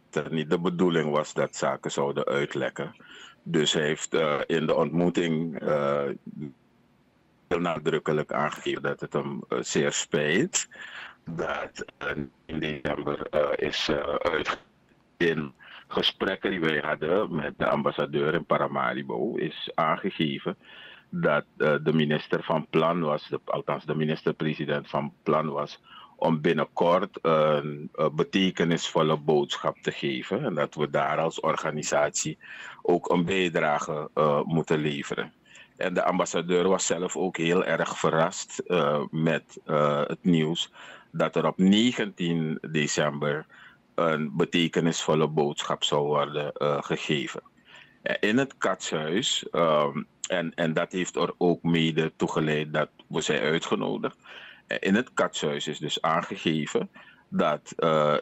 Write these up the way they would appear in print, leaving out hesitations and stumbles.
niet de bedoeling was dat zaken zouden uitlekken. Dus hij heeft in de ontmoeting heel nadrukkelijk aangegeven dat het hem zeer spijt dat in december is uit in gesprekken die wij hadden met de ambassadeur in Paramaribo is aangegeven dat de minister van plan was, althans de minister-president van plan was, om binnenkort een betekenisvolle boodschap te geven. En dat we daar als organisatie ook een bijdrage moeten leveren. En de ambassadeur was zelf ook heel erg verrast met het nieuws dat er op 19 december een betekenisvolle boodschap zou worden gegeven. In het Katshuis, en dat heeft er ook mede toegeleid dat we zijn uitgenodigd. In het Katshuis is dus aangegeven dat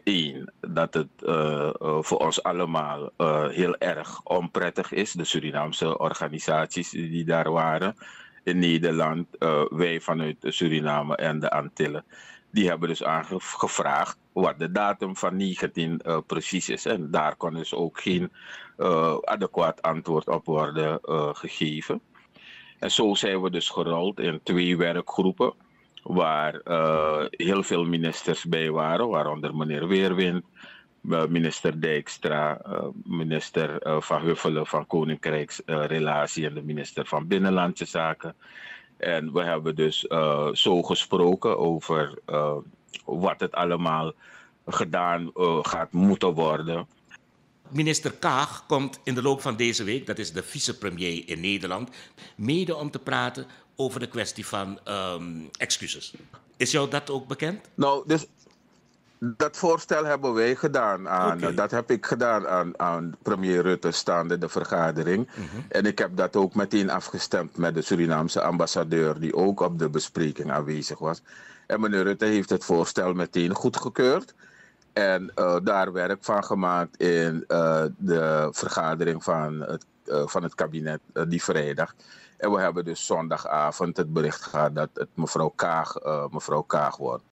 dat het voor ons allemaal heel erg onprettig is. De Surinaamse organisaties die daar waren in Nederland, wij vanuit Suriname en de Antillen, die hebben dus gevraagd wat de datum van 19 precies is. En daar kon dus ook geen adequaat antwoord op worden gegeven. En zo zijn we dus gerold in 2 werkgroepen, waar heel veel ministers bij waren, waaronder meneer Weerwind, minister Dijkstra, minister Van Huffelen van Koninkrijksrelatie en de minister van Binnenlandse Zaken. En we hebben dus zo gesproken over wat het allemaal gedaan gaat moeten worden. Minister Kaag komt in de loop van deze week, dat is de vicepremier in Nederland, mede om te praten over de kwestie van excuses. Is jou dat ook bekend? Nou, dus dat voorstel hebben wij gedaan. Dat heb ik gedaan aan premier Rutte staande de vergadering. En ik heb dat ook meteen afgestemd met de Surinaamse ambassadeur die ook op de bespreking aanwezig was. En meneer Rutte heeft het voorstel meteen goedgekeurd. En daar werk van gemaakt in de vergadering van het kabinet die vrijdag. En we hebben dus zondagavond het bericht gehad dat het mevrouw Kaag wordt.